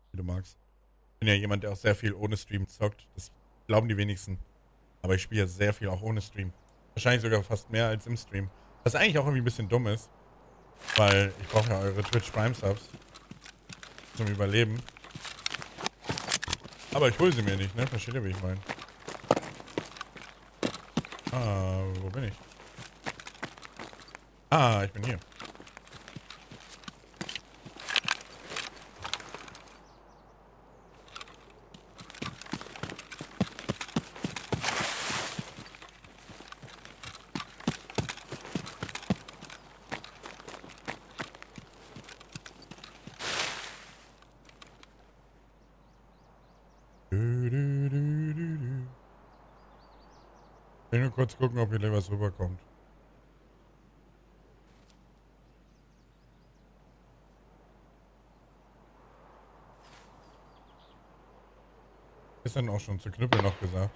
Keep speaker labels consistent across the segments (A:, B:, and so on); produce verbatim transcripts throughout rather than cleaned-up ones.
A: wie du magst. Ich bin ja jemand, der auch sehr viel ohne Stream zockt. Das glauben die wenigsten. Aber ich spiele ja sehr viel auch ohne Stream. Wahrscheinlich sogar fast mehr als im Stream. Was eigentlich auch irgendwie ein bisschen dumm ist, weil ich brauche ja eure Twitch Prime Subs zum Überleben. Aber ich hole sie mir nicht, ne? Versteht ihr, wie ich meine? Ah, wo bin ich? Ah, ich bin hier. Du, du, du, du, du. Ich will nur kurz gucken, ob hier was rüberkommt. Ist dann auch schon zu Knüppel noch gesagt,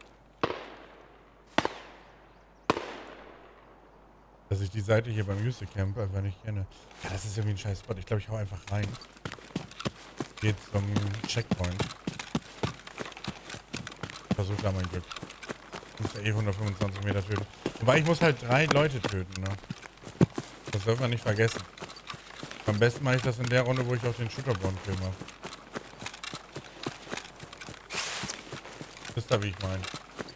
A: dass ich die Seite hier beim Music Camp einfach nicht kenne. Ja, das ist irgendwie ein scheiß Spot. Ich glaube, ich hau einfach rein. Geht zum Checkpoint. Versuch da mein Glück. Ich muss ja eh hundertfünfundzwanzig Meter töten. Wobei ich muss halt drei Leute töten, ne? Das darf man nicht vergessen. Am besten mache ich das in der Runde, wo ich auch den Shooterborn-Kill mache. Wisst ihr, wie ich meine?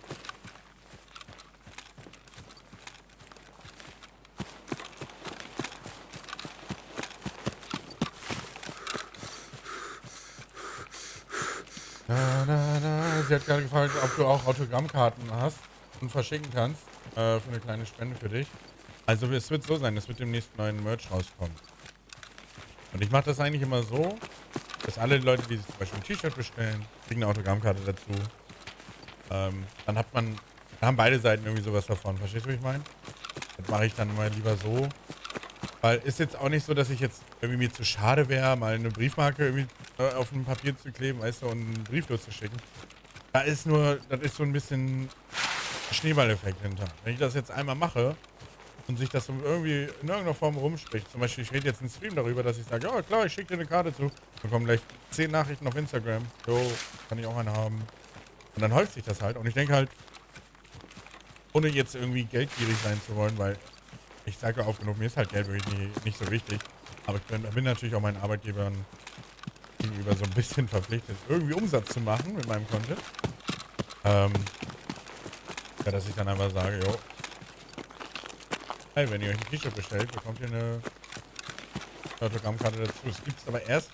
A: Na, na, na. Sie hat gerade gefragt, ob du auch Autogrammkarten hast und verschicken kannst. Äh, für eine kleine Spende für dich. Also es wird so sein, es wird demnächst neuen Merch rauskommen. Und ich mache das eigentlich immer so, dass alle Leute, die sich zum Beispiel ein T-Shirt bestellen, kriegen eine Autogrammkarte dazu. Ähm, dann hat man, dann haben beide Seiten irgendwie sowas davon. Verstehst du, wie ich meine? Das mache ich dann immer lieber so. Weil ist jetzt auch nicht so, dass ich jetzt irgendwie mir zu schade wäre, mal eine Briefmarke irgendwie äh, auf ein Papier zu kleben, weißt du, und einen Brief loszuschicken. Da ist nur, das ist so ein bisschen Schneeballeffekt hinter. Wenn ich das jetzt einmal mache und sich das so irgendwie in irgendeiner Form rumspricht, zum Beispiel, ich rede jetzt im Stream darüber, dass ich sage, ja klar, ich schicke dir eine Karte zu, dann kommen gleich zehn Nachrichten auf Instagram, jo, kann ich auch eine haben. Und dann häuft sich das halt. Und ich denke halt, ohne jetzt irgendwie geldgierig sein zu wollen, weil ich sage ja oft genug, mir ist halt Geld wirklich nicht, nicht so wichtig. Aber ich bin, bin natürlich auch meinen Arbeitgebern gegenüber so ein bisschen verpflichtet, irgendwie Umsatz zu machen mit meinem Content. Ähm, ja, dass ich dann einfach sage, jo, hey, wenn ihr euch ein T-Shirt bestellt, bekommt ihr eine Autogrammkarte dazu. Das gibt's aber erst.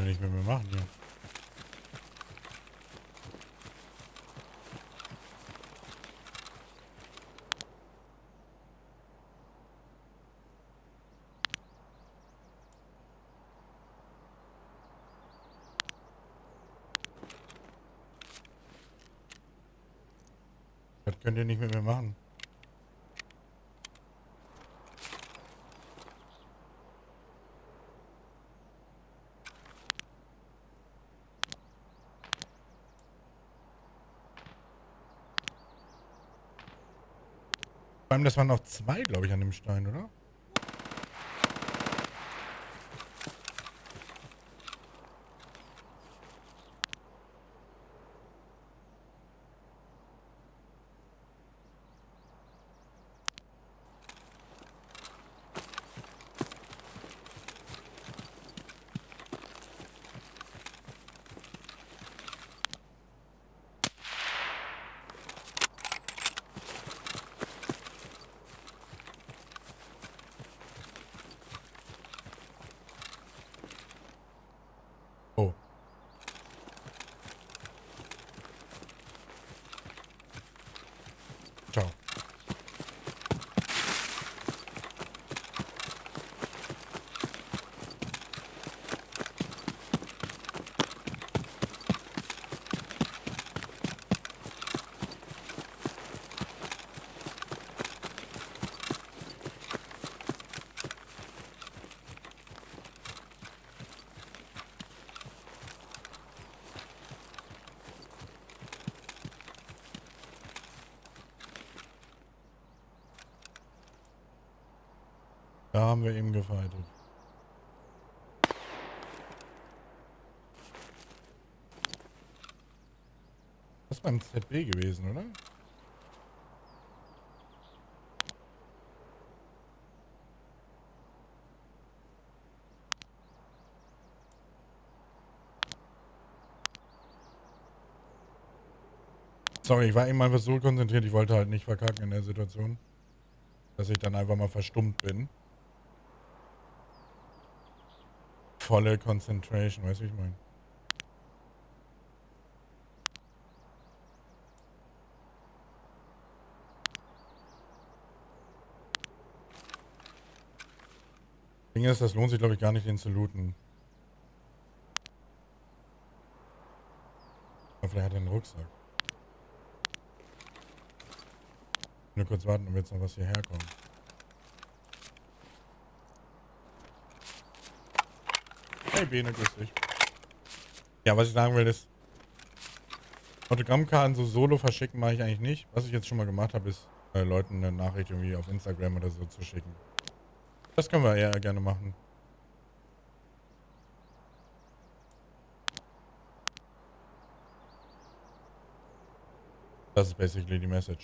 A: nicht mit mir machen hier? Das könnt ihr nicht mit mir machen. Vor allem, das waren noch zwei, glaube ich, an dem Stein, oder? Oh. Ciao. Da haben wir eben gefightet. Das ist beim Z B gewesen, oder? Sorry, ich war eben einfach so konzentriert, ich wollte halt nicht verkacken in der Situation, dass ich dann einfach mal verstummt bin. Volle Concentration, weißt du, wie ich meine? Ding ist, das lohnt sich, glaube ich, gar nicht, den zu looten. Aber vielleicht hat er einen Rucksack. Nur kurz warten, ob jetzt noch was hierher kommt. Hey Bene, grüß dich. Ja, was ich sagen will ist, Autogrammkarten so solo verschicken mache ich eigentlich nicht. Was ich jetzt schon mal gemacht habe, ist äh, Leuten eine Nachricht irgendwie auf Instagram oder so zu schicken. Das können wir eher gerne machen. Das ist basically die Message.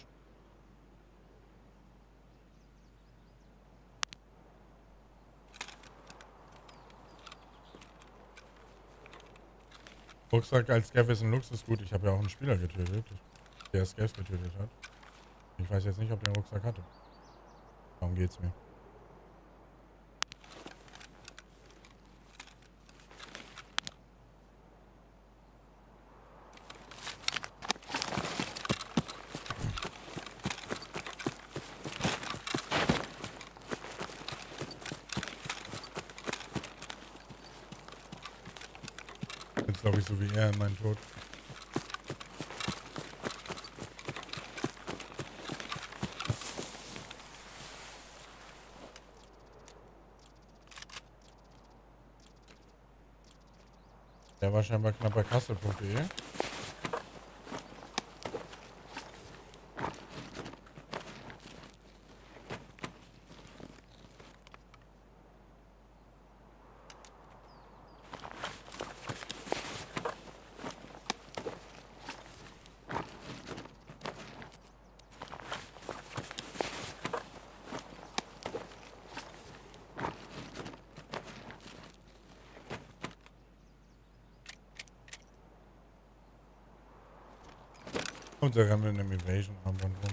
A: Rucksack als Scav ist ein Luxusgut. Ich habe ja auch einen Spieler getötet, der Scavs getötet hat. Ich weiß jetzt nicht, ob der einen Rucksack hatte. Darum geht's mir. Jetzt glaube ich so wie er in meinen Tod. Der war scheinbar knapp bei Kassel.de. Und da haben wir eine Evasion Armband rum.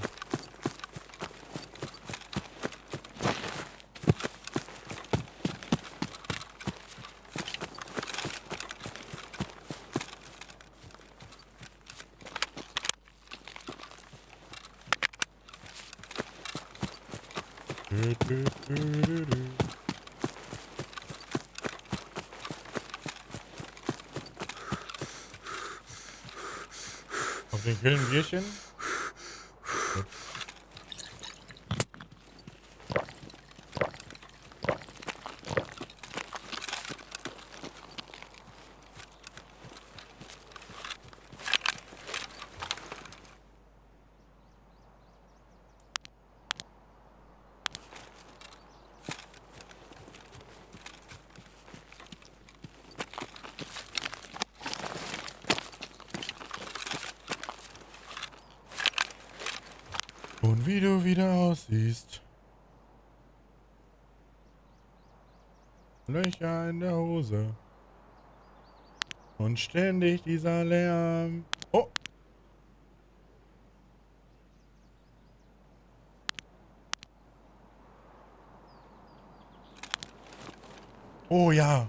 A: dü, dü, dü, dü. Auf den kühlen Bierchen. Gut. Und wie du wieder aussiehst. Löcher in der Hose. Und ständig dieser Lärm. Oh! Oh ja.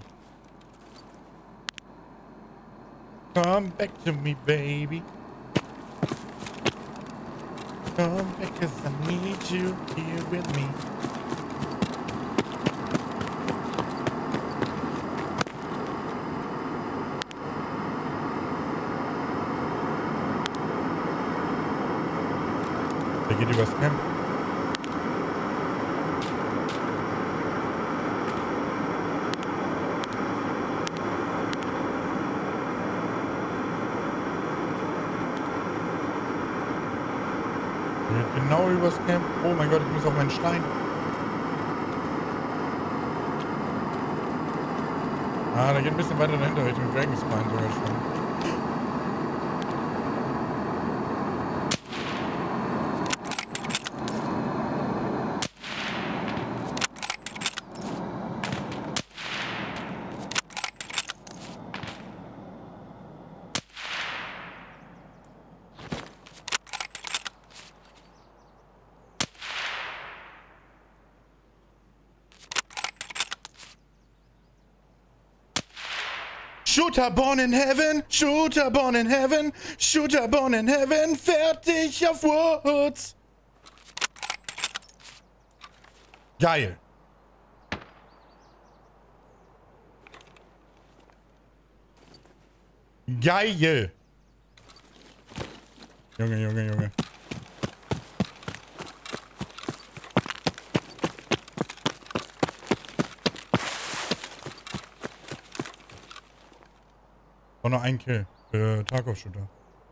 A: Come back to me, baby. Come back, 'cause I need you here with me. Der geht übers Camp. Der geht genau übers Camp. Oh mein Gott, ich muss auf meinen Stein. Ah, der geht ein bisschen weiter dahinter Richtung Dragon's Spine sogar schon. Shooter born in heaven, Shooter born in heaven, Shooter born in heaven, fertig auf Woods. Geil. Geil. Junge, Junge, Junge. War noch ein Kill für Tarkov-Shooter.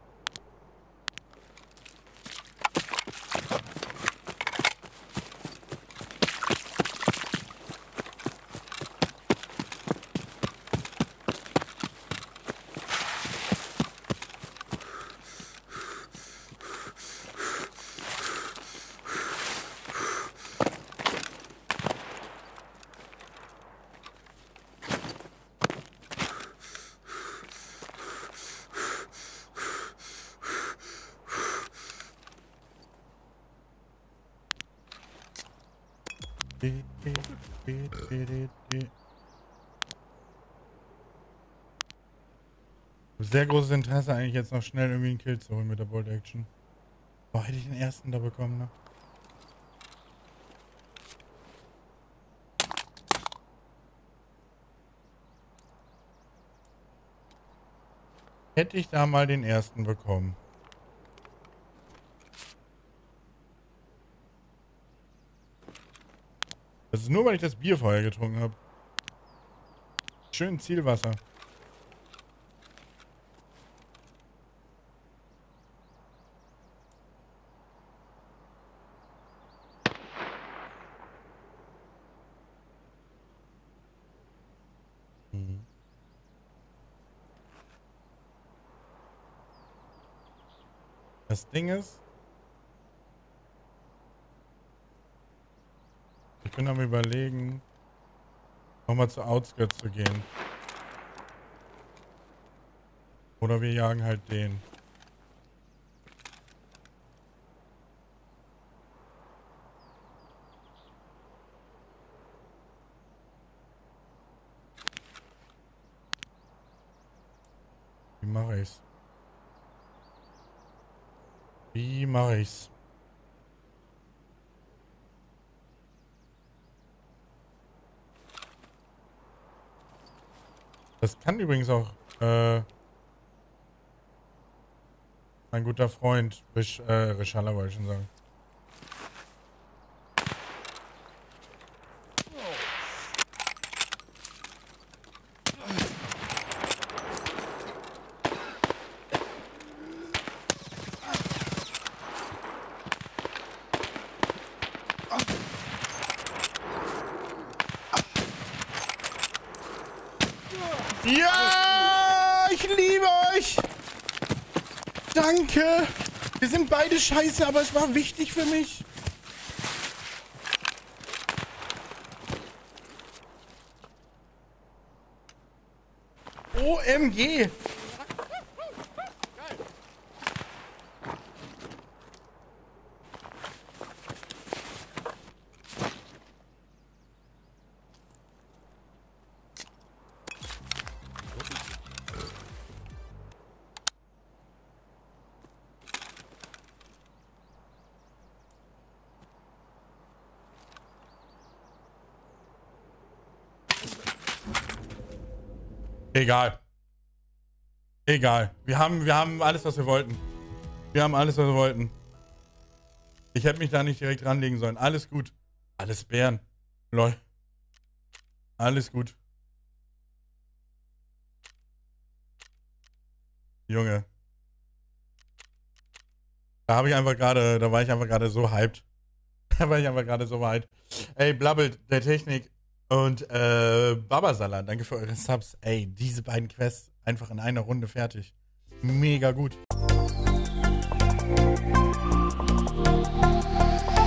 A: Sehr großes Interesse eigentlich jetzt noch schnell irgendwie einen Kill zu holen mit der Bolt Action. Boah, hätte ich den ersten da bekommen, ne? Hätte ich da mal den ersten bekommen. Das ist nur, weil ich das Bier vorher getrunken habe. Schön Zielwasser. Mhm. Das Ding ist, ich bin am Überlegen, nochmal zu Outskirts zu gehen. Oder wir jagen halt den. Wie mache ich's? Wie mache ich's? Das kann übrigens auch äh, mein guter Freund Risch, äh, Rischalla, wollte ich schon sagen. Ja, ich liebe euch. Danke. Wir sind beide scheiße, aber es war wichtig für mich. O M G. Egal. Egal. Wir haben, wir haben alles, was wir wollten. Wir haben alles, was wir wollten. Ich hätte mich da nicht direkt ranlegen sollen. Alles gut. Alles Bären. Lol. Alles gut. Junge. Da habe ich einfach gerade, da war ich einfach gerade so hyped. Da war ich einfach gerade so weit. Ey, Blabbelt, der Technik und äh, Babasala, danke für eure Subs. Ey, diese beiden Quests einfach in einer Runde fertig. Mega gut.